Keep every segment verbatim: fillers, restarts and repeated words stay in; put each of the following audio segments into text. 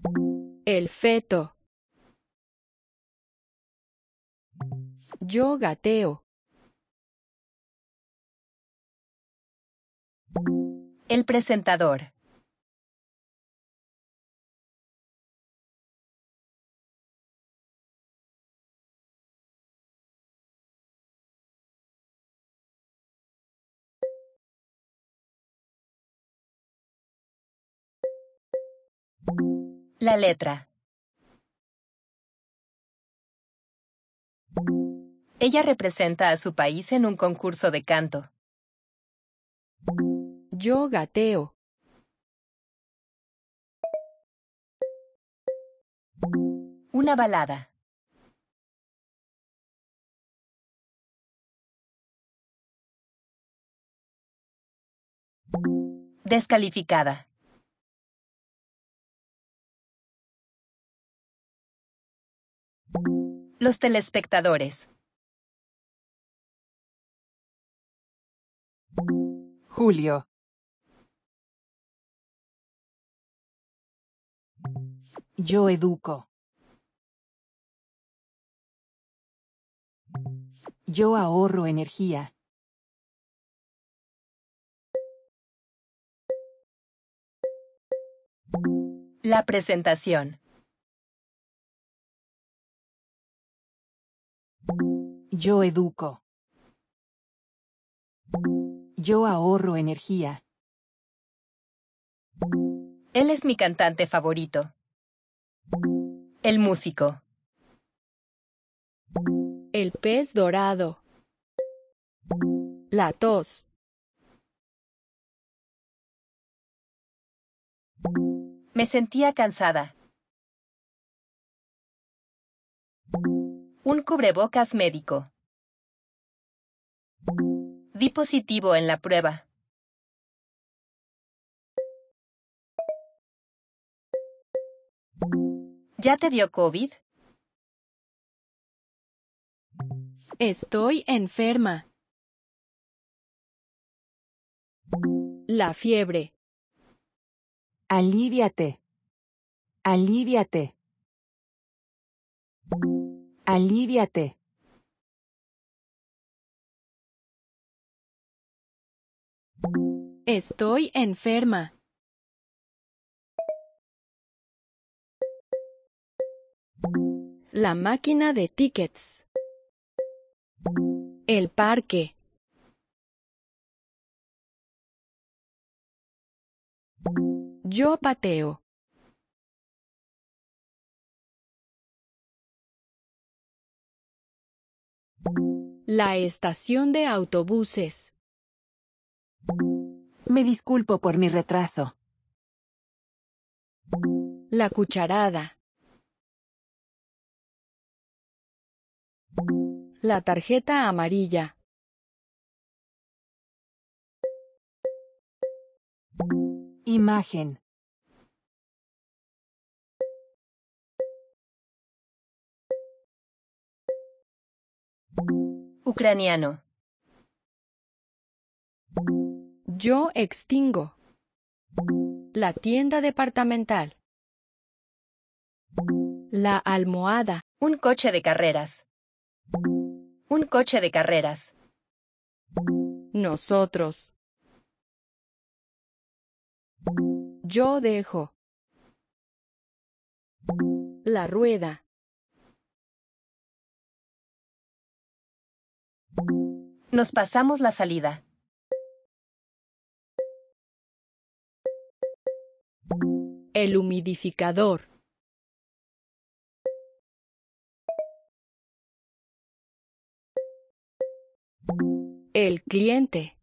El feto. Yo gateo. El presentador. La letra. Ella representa a su país en un concurso de canto. Yo gateo. Una balada. Descalificada. Los telespectadores. Julio. Yo educo. Yo ahorro energía. La presentación. Yo educo. Yo ahorro energía. Él es mi cantante favorito. El músico. El pez dorado. La tos. Me sentía cansada. Un cubrebocas médico. Di positivo en la prueba. ¿Ya te dio COVID? Estoy enferma. La fiebre. Aliviate. Aliviate. Aliviate. Estoy enferma. La máquina de tickets. El parque. Yo pateo. La estación de autobuses. Me disculpo por mi retraso. La cucharada. La tarjeta amarilla. Imagen. Ucraniano. Yo extingo. La tienda departamental. La almohada. Un coche de carreras. Un coche de carreras. Nosotros. Yo dejo. La rueda. Nos pasamos la salida. El humidificador. El cliente.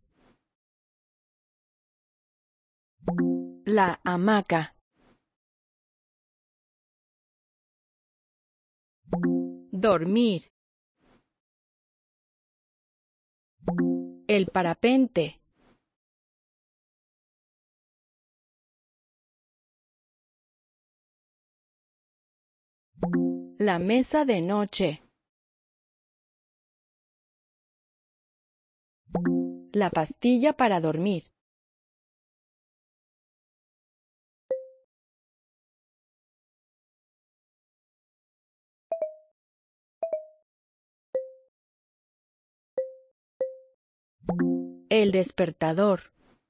La hamaca. Dormir. El parapente. La mesa de noche. La pastilla para dormir. El despertador.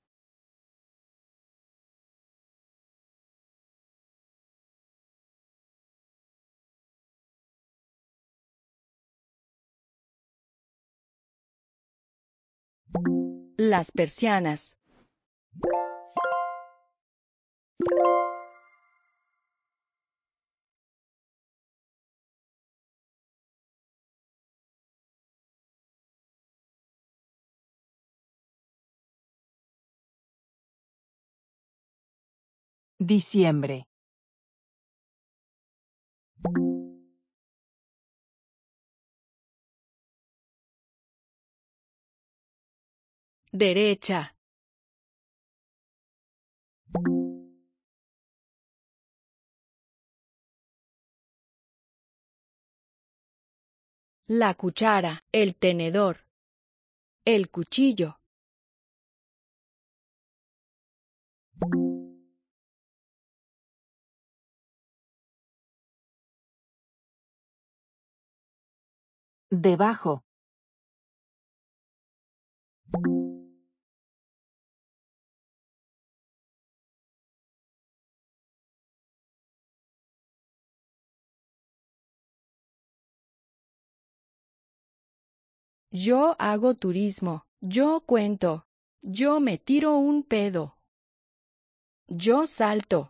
Las persianas. Diciembre. Derecha. La cuchara, el tenedor, el cuchillo. Debajo. Yo hago turismo. Yo cuento. Yo me tiro un pedo. Yo salto.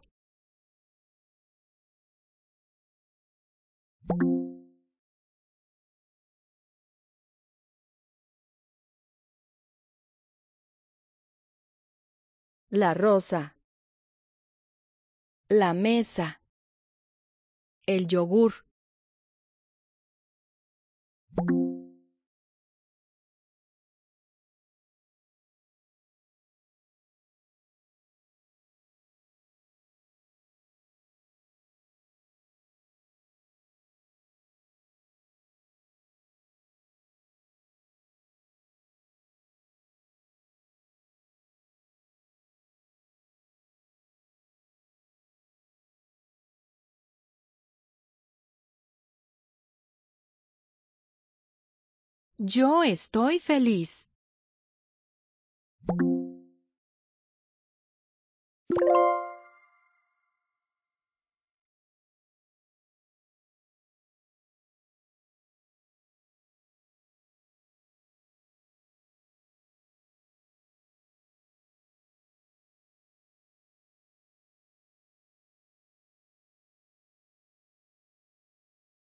La rosa. La mesa. El yogur. Yo estoy feliz.